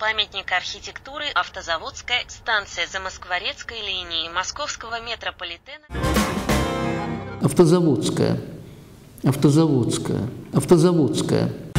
Памятник архитектуры Автозаводская, станция Замоскворецкой линии Московского метрополитена. Автозаводская, Автозаводская, Автозаводская.